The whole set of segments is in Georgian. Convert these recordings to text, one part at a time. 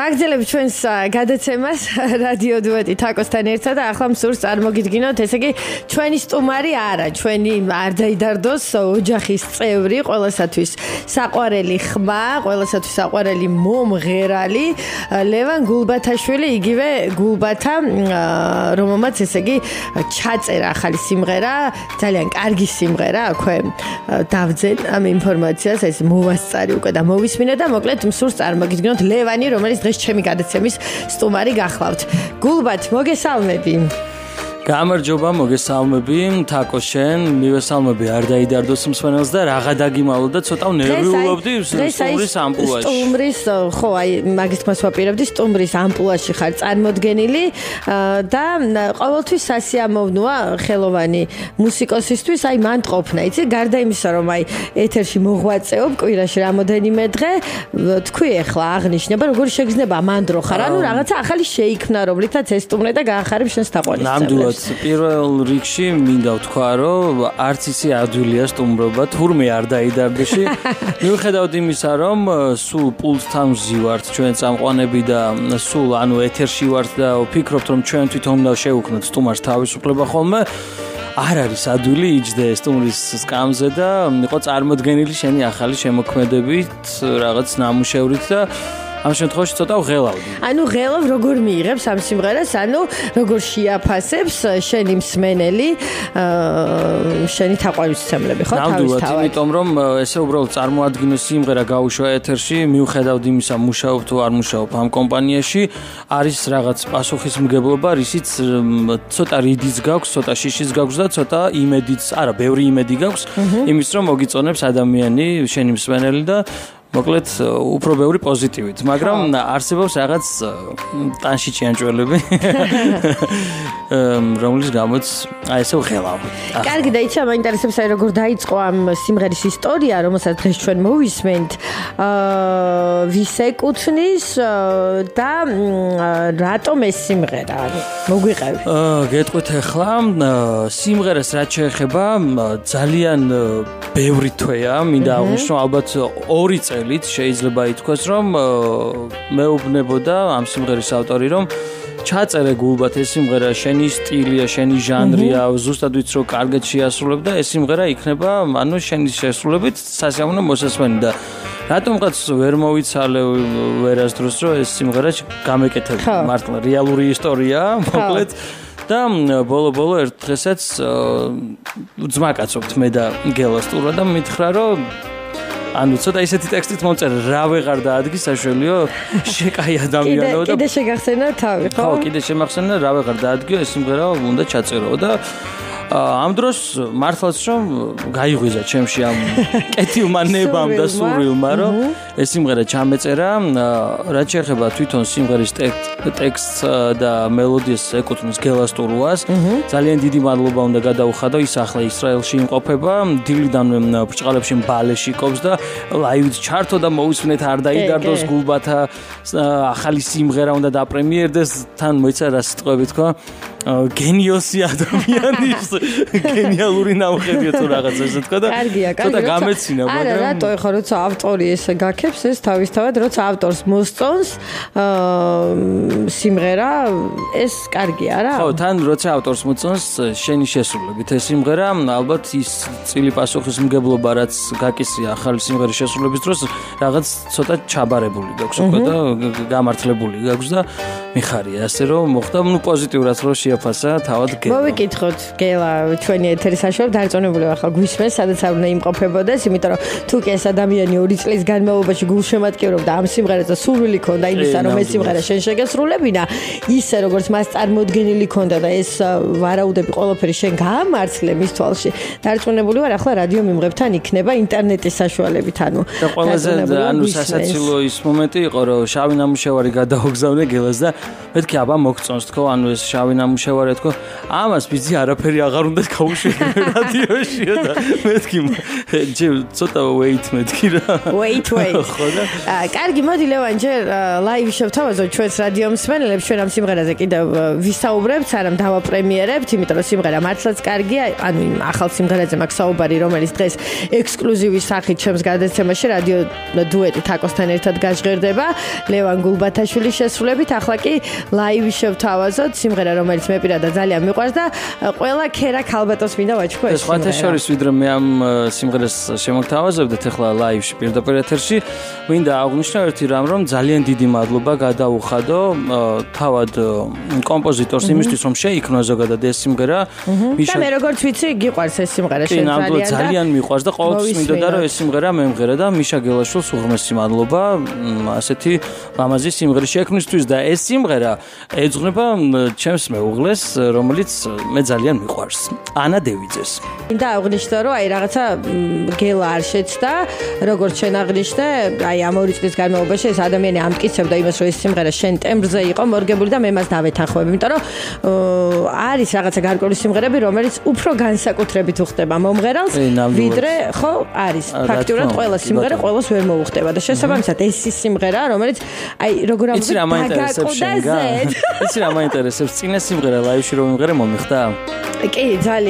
გაგრძელებ ჩვენს გადაცემას რადიო დუეტი თაკოსთან ერთად და ახლა მსურს წარმოგიდგინოთ, ესე იგი ჩვენი სტუმარი არა, ჩვენი არ დაიდარდოს ოჯახის წევრი, ყველასათვის საყვარელი ხმა, ყველასათვის საყვარელი მომღერალი ლევან გულბათაშვილი, იგივე გულბათა, რომელმაც ესე იგი ჩაწერა ახალი სიმღერა, ძალიან კარგი სიმღერა, აქვე დავძენ ამ ინფორმაციას, ეს მოვასწარი უკვე და მოვისმინე და მოკლედ მსურს წარმოგიდგინოთ ლევანი, რომელიც დღეს ჩემი გადაცემის სტუმარი გახლავთ. გულბათ, მოგესალმები. გამარჯობა, მოგესალმები, თაკო შენ, მივესალმები არ დაიდარდოს მსმენელს და რაღა დაგიმალო და ცოტა ნერვიულობდი სტუმრის ამპლუაში. სტუმრის, ხო, აი მაგის თქმას ვაპირებდი, სტუმრის ამპლუაში ხარ წარმოდგენილი და ყოველთვის სასიამოვნოა ხელოვანი მუსიკოსისთვის, აი მან ყოფნა, იცი, გარდა იმისა, რომ აი ეთერში მოღვაწეობ კვირაში რამოდენიმე დღე, თქვი ახლა აღნიშნება, როგორ შეგრძნება მანდრო ხარ, ანუ რაღაცა ახალი შეიქმნა, რომლითაც ესტუმრე და გაახარებ შენს თაყვანისმცემლებს. პირველ რიგში მინდა ვთქვა, რომ არც ისე ადვილია სტუმრობა, თურმე არ დაიდარდოში. მიუხედავად იმისა, რომ სულ პულსთან ვზივართ ჩვენ წამყვანები და სულ ანუ ეთერში ვართ და ვფიქრობთ, რომ ჩვენ თვითონ უნდა შევუქმნათ სტუმარს თავისუფლება ხოლმე. არ არის ადვილი იჯდე სტუმრის სკამზე და იყო წარმოდგენილი შენი ახალი შემოქმედებით, რაღაც ნამუშევრით და ამ შემთხვევაში ცოტა ვღელავდი. ანუ ღელავ როგორ მიიღებს ამ სიმღერას, ანუ როგორ შეაფასებს შენი მსმენელი, შენი თაყვანისმცემლები, ხო, თავისთავად. იმიტომ რომ ესე უბრალოდ წარმოადგინო სიმღერა გაუშვა ეთერში, მიუხედავად იმისა, მუშაობ თუ არ მუშაობ ამ კომპანიაში, არის რაღაც პასუხისმგებლობა, რისიც ცოტა რიდიც გაქვს, ცოტა შიშის გაქვს და ცოტა იმედიც, არა, ბევრი იმედი გაქვს, იმის რომ მოგიწონებს ადამიანი, შენი მსმენელი და მოკლედ უფრო ბევრი პოზიტივით, მაგრამ არსებობს რაღაც ტანში ჭიანჭველები, რომლის გამოც აი ესე ვღელავ. კარგი და იცი, მაინტერესებს აი როგორ დაიწყო ამ სიმღერის ისტორია, რომელსაც დღეს ჩვენ მოვისმენთ, ვის ეკუთვნის და რატომ ეს სიმღერა მოგვიყევი? გეტყვით ახლა, სიმღერას რაც შეეხება, ძალიან ბევრი თვეა, მინდა აღვნიშნო, ალბათ 2 წელით შეიძლება ითქვას, რომ მეუბნებოდა ამ სიმღერის ავტორი, რომ ჩაწერე გულბათ ეს სიმღერა შენი სტილია, შენი ჟანრია, ზუსტად ვიცი რომ კარგად შეასრულებ და ეს სიმღერა იქნება, ანუ შენი შესრულებით სასიამოვნო მოსასმენი და რატომღაც ვერ მოვიცალე ვერასდროს რომ ეს სიმღერა გამეკეთებ მართლა რეალური ისტორია, მოკლედ და ბოლო-ბოლო ერთ დღესაც ძმაკაცობთ მე და გელა სტურა და მითხრა რომ ანუ ცოტა ისეთი ტექსტით მომწერე, რა ვეღარ დაადგი საშუალიო, შეკაი ადამიანო და კიდე შეგახსენა თავი, ხო? ხო, კიდე შემახსენა, რა ვეღარ დაადგიო, ეს სიმღერა უნდა ჩაწერო და ამ დროს მართლაც რომ გაიღვიზა ჩემში ამ კეთილმა ნებამ და სურვილმა, რომ ეს სიმღერა ჩამეწერა, რაც შეეხება თვითონ სიმღერის ტექსტს და მელოდიას ეკუთვნის გელა სტურუას. ძალიან დიდი მადლობა უნდა გადაუხადო, ის ახლა ისრაელში იმყოფება, დილიდანვე ბრჭყალებში ბალეში ყოფს და ლაივით ჩართო და მოვისმენთ არ დაიდარდოს გულბათა ახალი სიმღერა უნდა დაპრემიერდეს, თან მოიცა რა სიტყვები თქვა, გენიოსი ადამიანის გენიალური ნამხებია თუ რაღაცა ესე თქვა და ცოტა გამეცინა, მაგრამ არა, რატო ეხლა როცა ავტორი ესე გაქებს ეს თავისთავად როცა ავტორს მოსწონს სიმღერა ეს კარგია რა? ხო, თან როცა ავტორს მოსწონს შენი შესრულებით ეს სიმღერა, ალბათ ის წილი პასუხისმგებლობა რაც გაკისრია ახალი სიმღერის შესრულების დროს რაღაც ცოტა ჩაბარებული გაქვს უკვე და გამართლებული გაქვს და მიხარია ასე რომ მოხდა ნუ პოზიტიურად რო შეაფასა თავად გელა. მოვიკითხოთ გელა ჩვენი ეთერის საშუალებით დარწმუნებული ვარ ხა გვისმენს სადაც არ უნდა იმყოფებოდეს, იმიტომ რომ თუ კი ეს ადამიანი 2 წლის განმავლობაში გულშემატკივრობდა ამ სიმღერას და სურვილი ქონდა იმისა რომ ეს სიმღერა შენ შეგესრულებინა, ისე როგორც მას წარმოდგენილი ქონდა და ეს ვარაუდები ყველაფერი შენ გაამართლე მის თვალში. დარწმუნებული ვარ ახლა რადიო მიმღებთან იქნება ინტერნეტის საშუალებით, ანუ და ყველაზე ანუ სასაცილო ის მომენტი იყო რომ შავი ნამუშევარი გადაოგზავნე გელას და მეთქი აბა მოგწონს თქო, ანუ ეს შავი ნამუშევარი შემშევარე თქო ამას ვიცი არაფერი აღარ უნდა გაუშვებო რადიოშიო და მეთქი ცოტა wait მეთქი რა wait კარგი მოდი ლევან ჯერ ლაივი შევთავაზოთ ჩვენს რადიო მსმენელებს ჩვენ ამ სიმღერაზე კიდევ ვისაუბრებთ სანამ დავაპრემიერებთ იმიტომ რომ სიმღერა მართლაც კარგია ანუ იმ ახალ სიმღერაზე მაქვს საუბარი რომელიც დღეს ექსკლუზივის სახით ჩემს გადაცემაში რადიო დუეტი თაკოსთან ერთად გაჟღერდება ლევან გულბათაშვილის შესრულებით ახლა კი ლაივი შევთავაზოთ სიმღერა რომელიც მე პირადად ძალიან მიყვარს და ყველა ქერაკ ალბათოს მინდა ვაჩქო ეს სიმღერა. სხვა შორის ვიდრე მე ამ სიმღერას შემოგთავაზებდეთ ახლა ლაივში პირდაპირ ეთერში მინდა აღვნიშნო ერთი რამ რომ ძალიან დიდი მადლობა გადაუხადო თავად კომპოზიტორს იმისთვის რომ შეიქმნა ზოგადად ეს სიმღერა და მე როგორც ვიცი გიყვარს ეს სიმღერა ძალიან მიყვარს და ყოველთვის მინდოდა რომ ეს სიმღერა მემღერა და მიშა გელაშვილს უღრმესი მადლობა ასეთი ლამაზი სიმღერის შექმნისთვის და ეს სიმღერა ეძღვნება ჩემს მეუღლეს რომელიც მე ძალიან მიყვარს ანა დევიძეს და აღნიშნო რომ აი რაღაცა გელა არ შეცდა როგორც შენ აღნიშნე აი ამ 2 წლის განმავლობაში ეს ადამიანი ამტკიცებდა იმას რომ ეს სიმღერა შენ ტემბრზე იყო მორგებული და მე მას დავეთანხმები იმიტომ რომ არის რაღაცა გარკვეული სიმღერები რომელიც უფრო განსაკუთრებით უხდება მომღერალს ვიდრე ხო არის ფაქტურად ყველა სიმღერა ყველას ვერ მოუხდება და შესაბამისად ეს ის სიმღერა რომელიც აი როგორ ამბობ იცი რა მაინტერესებს წინა სიმღერა ლაივში რომ იმღერე მომიხდა კი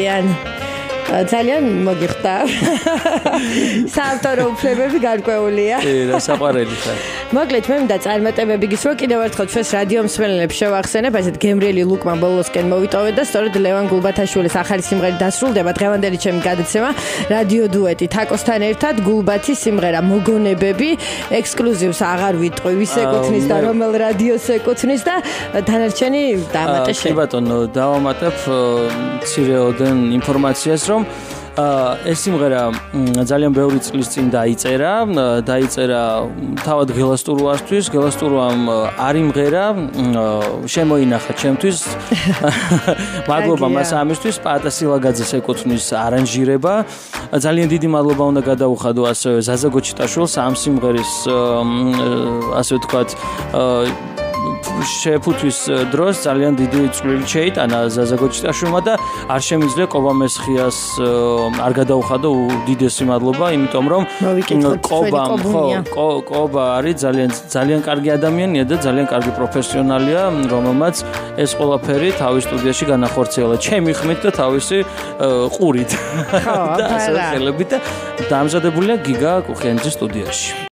ძალიან მოგიხდა. საავტორო უფლებები გარკვეულია. რა საყვარელი ხარ. მოკლედ მე მინდა წარმატებები გისურვო კიდევ ერთხელ ჩვენს რადიო მსმენელებს შევახსენებ ასეთ გემრიელი ლუკმა ბოლოსკენ მოვიტოვეთ და სწორედ ლევან გულბათაშვილის ახალი სიმღერით დასრულდება დღევანდელი ჩემი გადაცემა რადიო დუეტი თაკოსთან ერთად გულბათის სიმღერა მოგონებები ექსკლუზივს აღარ ვიტყვი ვის ეკუთვნის და რომელ რადიოს ეკუთვნის და დანარჩენი დამატე შენ. კი ბატონო დავამატებ მცირეოდენ ინფორმაციას რომ ეს სიმღერა ძალიან ბევრი წლის წინ დაიწერა თავად გელასტურუასთვის გელასტურუამ არ იმღერა შემოინახა ჩემთვის მადლობა მას ამისთვის პატა სილაგაძეს ეკუთვნის არანჟირება ძალიან დიდი მადლობა უნდა გადაუხადო ასევე ზაზა გოჩიტაშვილს ამ სიმღერის ასე ვთქვათ შეფუთვის დროს ძალიან დიდი წვლილი შეიტანა ზაზა გოჩიტაშვილმა და არ შემიძლია ყობა მესხიას არ გადაუხადო უდიდესი მადლობა იმიტომ რომ ყობა არის ძალიან კარგი ადამიანია და ძალიან კარგი პროფესიონალია რომელმაც ეს ყველაფერი თავის სტუდიაში განახორციელა ჩემი ხმით და თავისი ყურით და ასე ხელებით და დამზადებულია გიგა კუხიანიძის სტუდიაში